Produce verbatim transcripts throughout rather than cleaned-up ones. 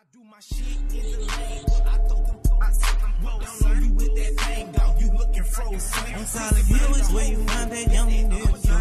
do my shit in the lane. I throw them I set them well down on you with that thing, dog. You looking frozen. I'm solid view is where you find that young nigga.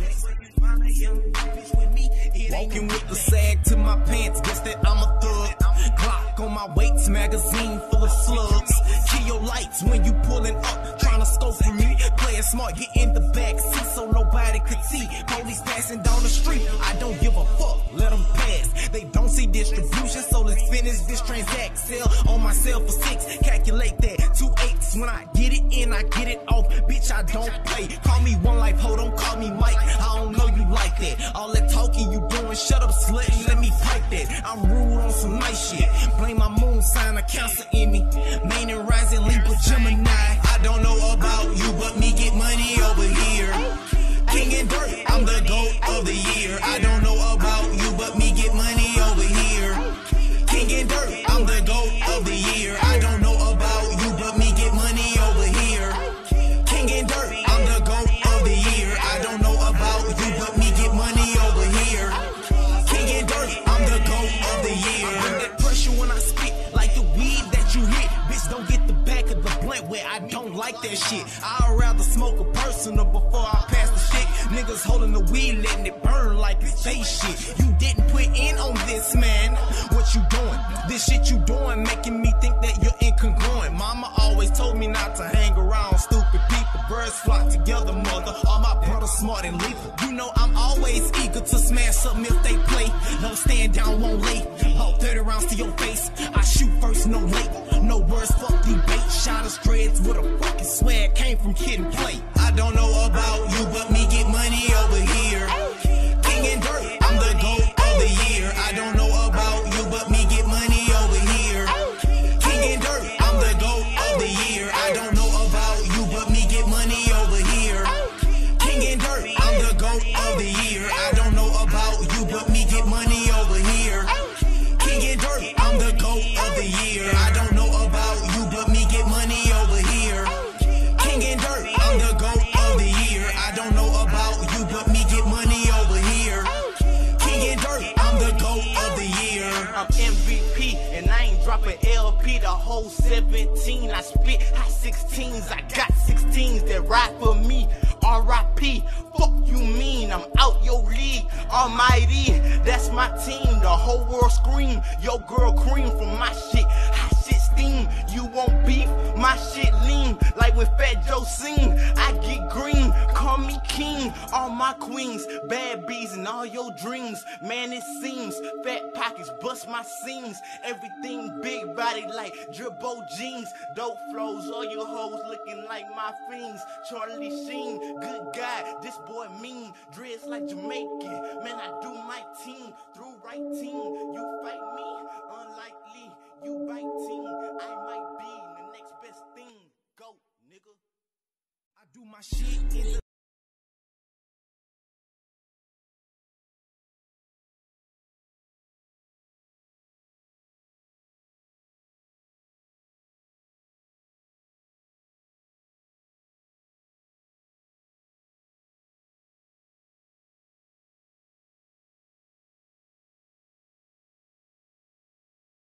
Walking with the sag to my pants, guess that I'm a thug. Glock on my weights, magazine full of slugs. Kill your lights when you pulling up, trying to scope for me. Playing smart, get in the back seat so nobody could see. Police passing down the street, I don't give a fuck, let them pass. They don't see distribution, so let's finish this transact. Sell on myself for six, calculate that. Two eights, when I get it in, I get it off. Bitch, I don't play. Call me one life, hold on, call me Mike. I don't know you like that. All that talking you doing, shut up, slut, and let me pipe that. I'm rude on some nice shit. Blame my moon sign, a cancer in me. Main and rising, Libra, Gemini. I don't know about you, but me get money over here. King and dirt, I'm the GOAT of the year. I don't know about you, but me get money over here. King and dirt, I'm the GOAT of the year. I don't know about you, but me get money over here. King and dirt, I'm the GOAT of the year. I don't know about you, but me get money over here. King and dirt, I'm the GOAT of the year. I get that pressure when I spit, like the weed that you hit. Bitch, don't get the back of the blunt where I don't like that shit. I'd rather smoke a personal before I pass the shit. Niggas holding the weed, letting it burn like it's they shit. You didn't put in on this, man. What you doing? This shit you doing making me think that you're incongruent. Mama always told me not to hang around stupid people. Birds flock together, mother. All my brothers smart and lethal. You know I'm always eager to smash something if they play. No stand down, won't lay. About thirty rounds to your face. I shoot first, no late. No words, fuck debate. Shot of dreads with a fucking swag. Came from kid and play. I don't know about you, but me get money over here. King and dirt, I'm the GOAT of the year. I don't know about you, but me get money over here. King and dirt, I'm the GOAT of the year. I don't know about you, but me get money over here. King and dirt, I'm the GOAT of the year. I don't know about you, but me get money over here. King and dirt, I'm the GOAT of the year. I don't know about you, but me get money over here. King and dirt, I'm the GOAT of the year. I don't know about you, but me get money over here. King and dirt, I'm the GOAT of the year. I'm M V P and I ain't dropping L P the whole seventeen. I spit hot sixteens, I got sixteens that ride for me. R I P, fuck you mean, I'm out your league. Almighty, that's my team. The whole world scream, your girl cream from my shit. Hot shit steam, you want beef? My shit lean, like when Fat Joe sing. I get green, call me king. All my queens, bad bees and all your dreams. Man, it seems, fat pockets bust my seams. Everything big body like dribble jeans. Dope flows, all your hoes looking like my fiends. Charlie Sheen, good guy, this boy mean. Dreads like Jamaican, man, I do my team. Through right team, you fight me, unlikely. You bite team, I might be the next best thing. Go, nigga. I do my shit in the